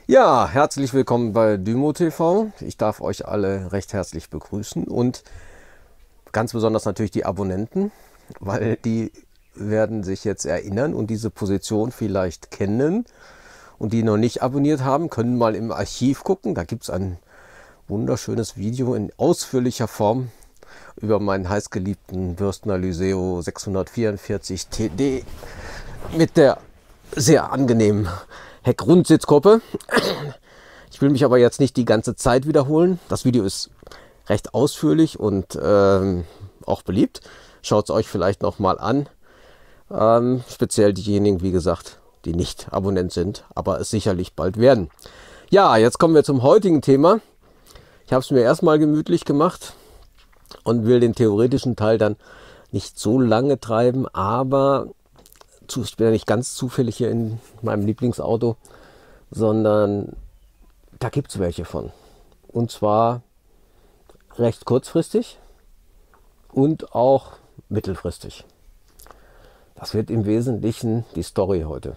Ja, herzlich willkommen bei Dymo TV. Ich darf euch alle recht herzlich begrüßen und ganz besonders natürlich die Abonnenten, weil die werden sich jetzt erinnern und diese Position vielleicht kennen. Und die noch nicht abonniert haben, können mal im Archiv gucken. Da gibt es ein wunderschönes Video in ausführlicher Form über meinen heißgeliebten Bürstner Lyseo 644 TD mit der sehr angenehmen Heck-Rundsitzgruppe. Ich will mich aber jetzt nicht die ganze Zeit wiederholen. Das Video ist recht ausführlich und auch beliebt. Schaut es euch vielleicht noch mal an. Speziell diejenigen, wie gesagt, die nicht Abonnent sind, aber es sicherlich bald werden. Ja, jetzt kommen wir zum heutigen Thema. Ich habe es mir erstmal gemütlich gemacht und will den theoretischen Teil dann nicht so lange treiben, aber ich bin ja nicht ganz zufällig hier in meinem Lieblingsauto, sondern da gibt es welche von. Und zwar recht kurzfristig und auch mittelfristig. Das wird im Wesentlichen die Story heute.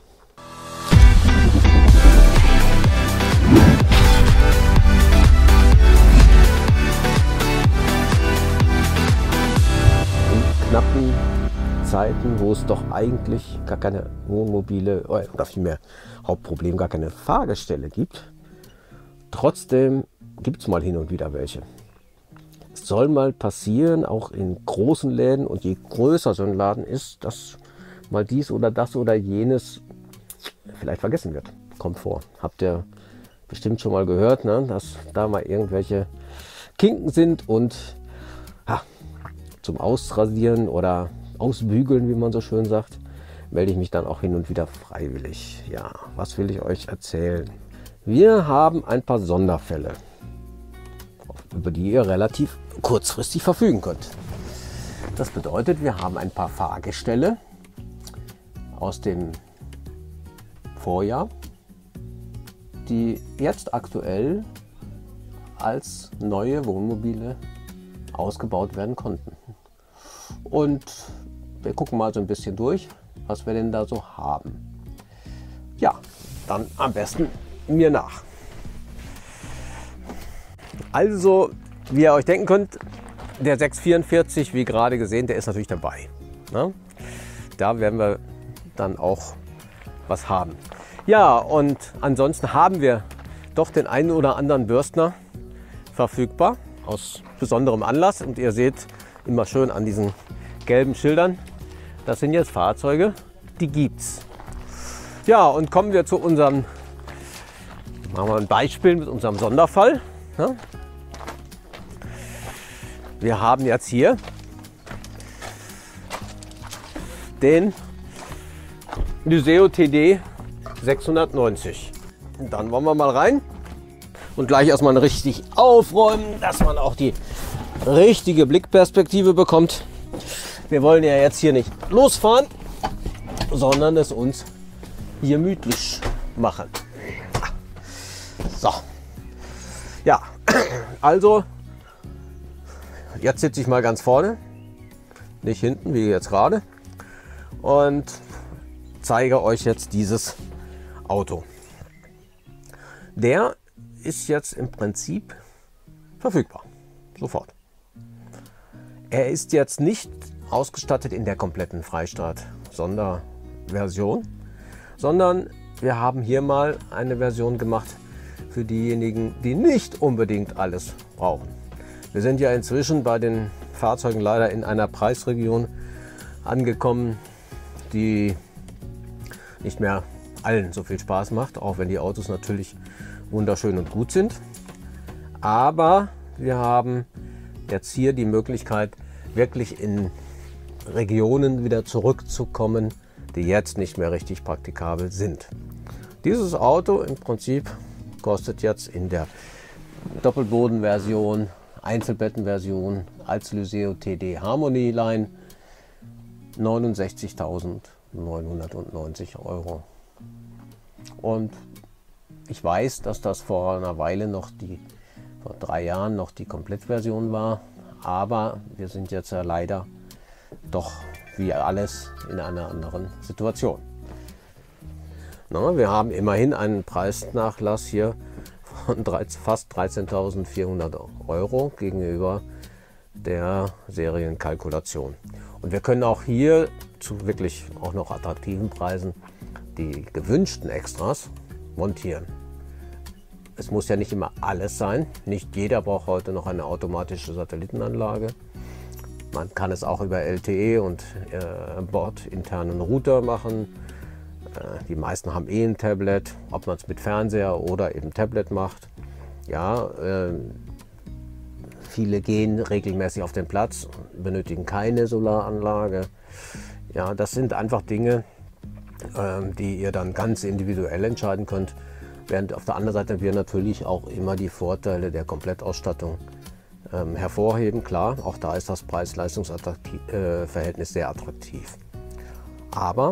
In knappen Zeiten, wo es doch eigentlich gar keine Wohnmobile oder vielmehr Hauptproblem gar keine Fahrgestelle gibt, trotzdem gibt es mal hin und wieder welche. Es soll mal passieren, auch in großen Läden, und je größer so ein Laden ist, dass mal dies oder das oder jenes vielleicht vergessen wird. Kommt vor. Habt ihr bestimmt schon mal gehört, ne? Dass da mal irgendwelche Kinken sind und zum Ausrasieren oder Ausbügeln, wie man so schön sagt, melde ich mich dann auch hin und wieder freiwillig. Ja, was will ich euch erzählen? Wir haben ein paar Sonderfälle, über die ihr relativ kurzfristig verfügen könnt. Das bedeutet, wir haben ein paar Fahrgestelle aus dem Vorjahr, die jetzt aktuell als neue Wohnmobile ausgebaut werden konnten. Und wir gucken mal so ein bisschen durch, was wir denn da so haben. Ja, dann am besten mir nach. Also, wie ihr euch denken könnt, der 644, wie gerade gesehen, der ist natürlich dabei. Ne? Da werden wir dann auch was haben. Ja, und ansonsten haben wir doch den einen oder anderen Bürstner verfügbar, aus besonderem Anlass. Und ihr seht immer schön an diesen gelben Schildern, das sind jetzt Fahrzeuge, die gibt's. Ja, und kommen wir zu unserem, machen wir ein Beispiel mit unserem Sonderfall. Ne? Wir haben jetzt hier den Lyseo TD 690. Und dann wollen wir mal rein und gleich erstmal richtig aufräumen, dass man auch die richtige Blickperspektive bekommt. Wir wollen ja jetzt hier nicht losfahren, sondern es uns hier gemütlich machen. So. Ja, also jetzt sitze ich mal ganz vorne, nicht hinten wie jetzt gerade, und zeige euch jetzt dieses Auto. Der ist jetzt im Prinzip verfügbar, sofort. Er ist jetzt nicht ausgestattet in der kompletten Freistaat-Sonderversion, sondern wir haben hier mal eine Version gemacht für diejenigen, die nicht unbedingt alles brauchen. Wir sind ja inzwischen bei den Fahrzeugen leider in einer Preisregion angekommen, die nicht mehr allen so viel Spaß macht, auch wenn die Autos natürlich wunderschön und gut sind. Aber wir haben jetzt hier die Möglichkeit, wirklich in Regionen wieder zurückzukommen, die jetzt nicht mehr richtig praktikabel sind. Dieses Auto im Prinzip kostet jetzt in der Doppelbodenversion, Einzelbettenversion als Lyseo TD Harmony Line 69.990 €. Und ich weiß, dass das vor einer Weile noch vor 3 Jahren noch die Komplettversion war, aber wir sind jetzt ja leider doch wie alles in einer anderen Situation. Na, wir haben immerhin einen Preisnachlass hier von fast 13.400 Euro gegenüber der Serienkalkulation. Und wir können auch hier zu wirklich auch noch attraktiven Preisen die gewünschten Extras montieren. Es muss ja nicht immer alles sein. Nicht jeder braucht heute noch eine automatische Satellitenanlage. Man kann es auch über LTE und bordinternen Router machen. Die meisten haben eh ein Tablet, ob man es mit Fernseher oder eben Tablet macht. Ja, viele gehen regelmäßig auf den Platz, benötigen keine Solaranlage. Ja, das sind einfach Dinge, die ihr dann ganz individuell entscheiden könnt. Während auf der anderen Seite wir natürlich auch immer die Vorteile der Komplettausstattung hervorheben. Klar, auch da ist das Preis-Leistungs-Verhältnis sehr attraktiv. Aber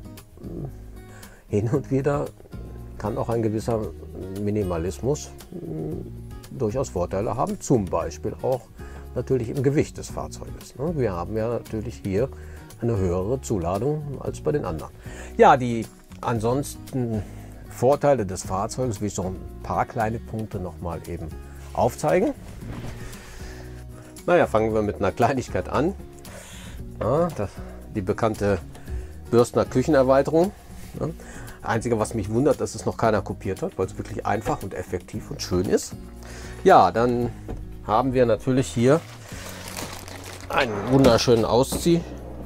hin und wieder kann auch ein gewisser Minimalismus durchaus Vorteile haben. Zum Beispiel auch natürlich im Gewicht des Fahrzeuges. Wir haben ja natürlich hier eine höhere Zuladung als bei den anderen. Ja, die ansonsten Vorteile des Fahrzeugs will ich so ein paar kleine Punkte noch mal eben aufzeigen. Naja, fangen wir mit einer Kleinigkeit an. Ja, die bekannte Bürstner Küchenerweiterung. Ja. Einzige, was mich wundert, dass es noch keiner kopiert hat, weil es wirklich einfach und effektiv und schön ist. Ja, dann haben wir natürlich hier einen wunderschönen Ausziehschrank.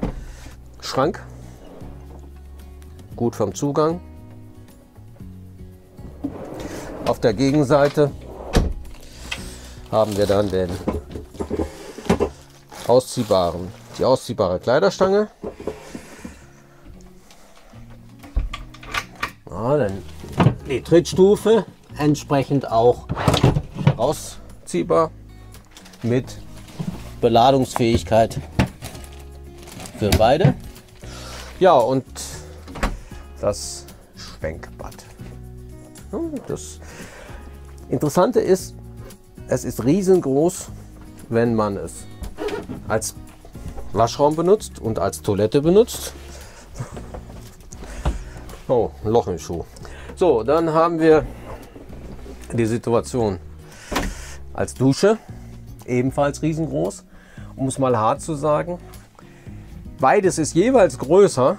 Gut vom Zugang. Auf der Gegenseite haben wir dann die ausziehbare Kleiderstange. Ja, dann die Trittstufe entsprechend auch rausziehbar mit Beladungsfähigkeit für beide. Ja, und das Schwenkbad. Das Interessante ist, es ist riesengroß, wenn man es als Waschraum benutzt und als Toilette benutzt. Oh, ein Loch im Schuh. So, dann haben wir die Situation als Dusche, ebenfalls riesengroß. Um es mal hart zu sagen, beides ist jeweils größer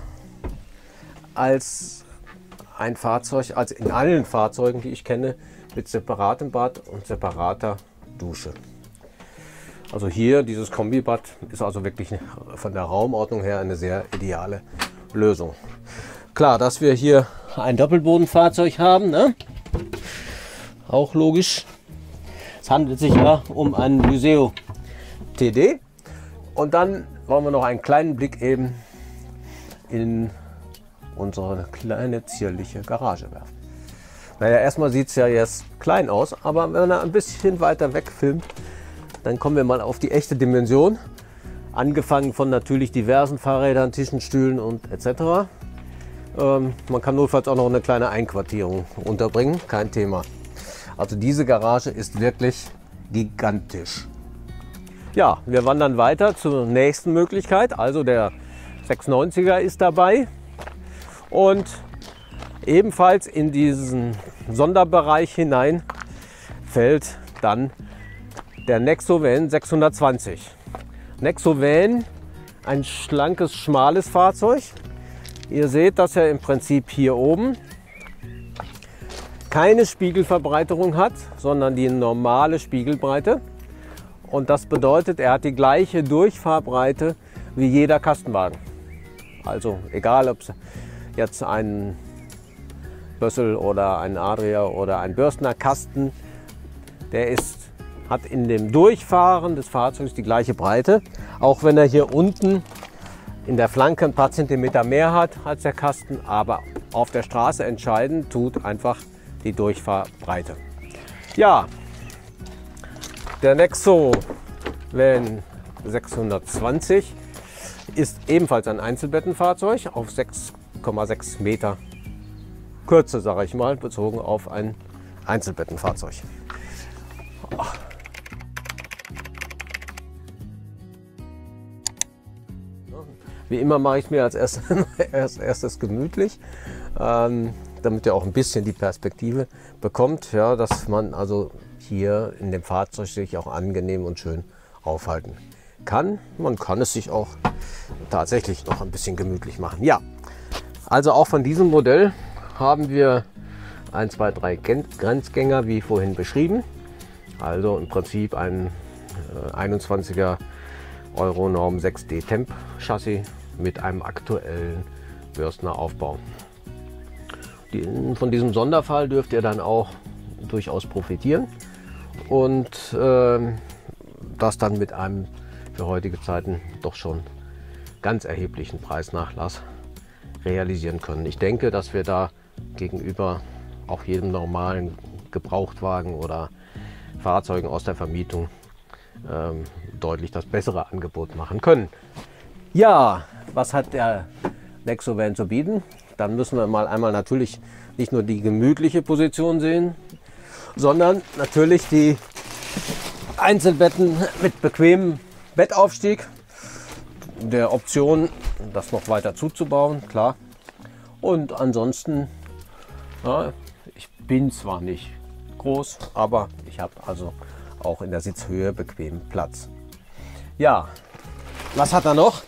als ein Fahrzeug, als in allen Fahrzeugen, die ich kenne, mit separatem Bad und separater Dusche. Also hier dieses Kombibad ist also wirklich von der Raumordnung her eine sehr ideale Lösung. Klar, dass wir hier ein Doppelbodenfahrzeug haben, ne? Auch logisch. Es handelt sich ja um einen Lyseo TD. Und dann wollen wir noch einen kleinen Blick eben in unsere kleine zierliche Garage werfen. Naja, erstmal sieht es ja jetzt klein aus, aber wenn er ein bisschen weiter weg filmt, dann kommen wir mal auf die echte Dimension. Angefangen von natürlich diversen Fahrrädern, Tischen, Stühlen und etc. Man kann notfalls auch noch eine kleine Einquartierung unterbringen, kein Thema. Also diese Garage ist wirklich gigantisch. Ja, wir wandern weiter zur nächsten Möglichkeit. Also der 690er ist dabei. Und ebenfalls in diesen Sonderbereich hinein fällt dann der Nexovan 620. Nexovan, ein schlankes, schmales Fahrzeug. Ihr seht, dass er im Prinzip hier oben keine Spiegelverbreiterung hat, sondern die normale Spiegelbreite. Und das bedeutet, er hat die gleiche Durchfahrbreite wie jeder Kastenwagen. Also egal, ob es jetzt ein Bössel oder ein Adria oder ein Bürstner Kasten, der hat in dem Durchfahren des Fahrzeugs die gleiche Breite, auch wenn er hier unten in der Flanke ein paar Zentimeter mehr hat als der Kasten, aber auf der Straße entscheidend tut einfach die Durchfahrbreite. Ja, der Nexovan 620 ist ebenfalls ein Einzelbettenfahrzeug auf 6,6 Meter Kürze, sage ich mal, bezogen auf ein Einzelbettenfahrzeug. Wie immer mache ich mir als erstes gemütlich. damit ihr auch ein bisschen die Perspektive bekommt, ja, dass man also hier in dem Fahrzeug sich auch angenehm und schön aufhalten kann. Man kann es sich auch tatsächlich noch ein bisschen gemütlich machen. Ja, also auch von diesem Modell haben wir 1, 2, 3 Grenzgänger, wie vorhin beschrieben. Also im Prinzip ein 21er Euronorm 6D Temp Chassis mit einem aktuellen Börstner Aufbau. Von diesem Sonderfall dürft ihr dann auch durchaus profitieren und das dann mit einem für heutige Zeiten doch schon ganz erheblichen Preisnachlass realisieren können. Ich denke, dass wir da gegenüber auch jedem normalen Gebrauchtwagen oder Fahrzeugen aus der Vermietung deutlich das bessere Angebot machen können. Ja, was hat der Nexovan zu bieten? Dann müssen wir mal einmal natürlich nicht nur die gemütliche Position sehen, sondern natürlich die Einzelbetten mit bequemem Bettaufstieg, der Option, das noch weiter zuzubauen, klar. Und ansonsten, ja, ich bin zwar nicht groß, aber ich habe also auch in der Sitzhöhe bequem Platz. Ja, was hat er noch?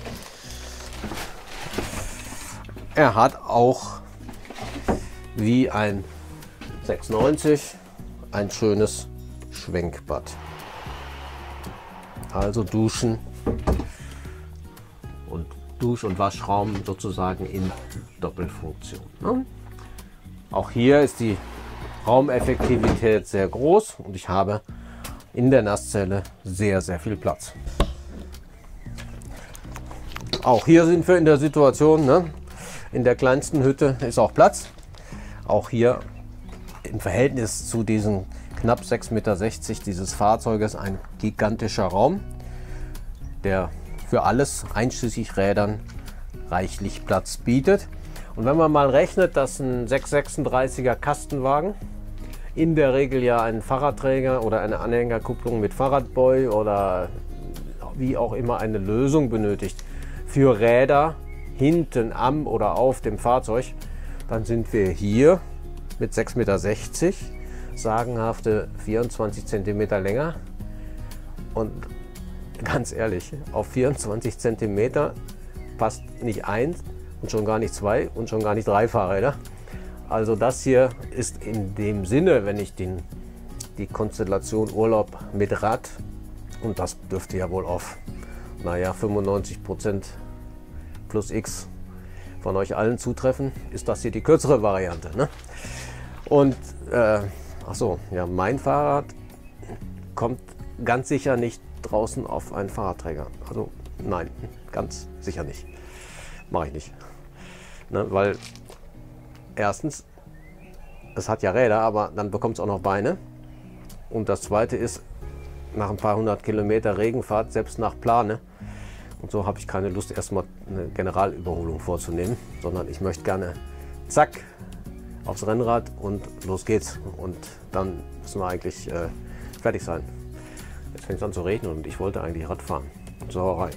Er hat auch wie ein 690 ein schönes Schwenkbad. Also Duschen und Dusch- und Waschraum sozusagen in Doppelfunktion. Ne? Auch hier ist die Raumeffektivität sehr groß und ich habe in der Nasszelle sehr, sehr viel Platz. Auch hier sind wir in der Situation, ne? In der kleinsten Hütte ist auch Platz. Auch hier im Verhältnis zu diesen knapp 6,60 Meter dieses Fahrzeuges ein gigantischer Raum, der für alles einschließlich Rädern reichlich Platz bietet. Und wenn man mal rechnet, dass ein 636er Kastenwagen in der Regel ja einen Fahrradträger oder eine Anhängerkupplung mit Fahrradboy oder wie auch immer eine Lösung benötigt für Räder hinten am oder auf dem Fahrzeug, dann sind wir hier mit 6,60 Meter, sagenhafte 24 cm länger. Und ganz ehrlich, auf 24 cm passt nicht eins und schon gar nicht zwei und schon gar nicht drei Fahrräder. Also das hier ist in dem Sinne, wenn ich die Konstellation Urlaub mit Rad, und das dürfte ja wohl auf, naja, 95% plus X von euch allen zutreffen, ist das hier die kürzere Variante. Ne? Und achso, ja, mein Fahrrad kommt ganz sicher nicht draußen auf einen Fahrradträger. Also nein, ganz sicher nicht. Mache ich nicht. Ne? Weil erstens, es hat ja Räder, aber dann bekommt es auch noch Beine. Und das zweite ist, nach ein paar 100 Kilometer Regenfahrt, selbst nach Plane, und so habe ich keine Lust, erstmal eine Generalüberholung vorzunehmen, sondern ich möchte gerne zack aufs Rennrad und los geht's. Und dann müssen wir eigentlich fertig sein. Jetzt fängt es an zu regnen und ich wollte eigentlich Rad fahren. Sauerei.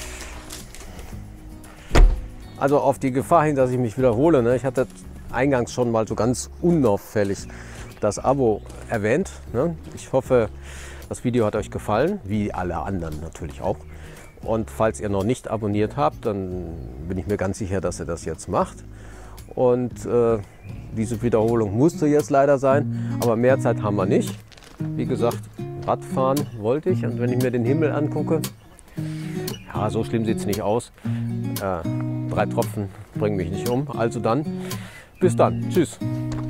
Also auf die Gefahr hin, dass ich mich wiederhole, ne? Ich hatte eingangs schon mal so ganz unauffällig das Abo erwähnt. Ne? Ich hoffe, das Video hat euch gefallen, wie alle anderen natürlich auch. Und falls ihr noch nicht abonniert habt, dann bin ich mir ganz sicher, dass ihr das jetzt macht. Und diese Wiederholung musste jetzt leider sein, aber mehr Zeit haben wir nicht. Wie gesagt, Radfahren wollte ich, und wenn ich mir den Himmel angucke, ja, so schlimm sieht es nicht aus. 3 Tropfen bringen mich nicht um. Also dann, bis dann. Tschüss.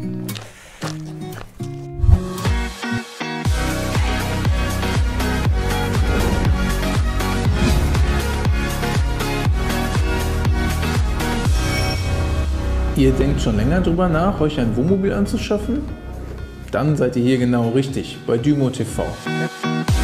Ihr denkt schon länger darüber nach, euch ein Wohnmobil anzuschaffen? Dann seid ihr hier genau richtig, bei Dymo TV.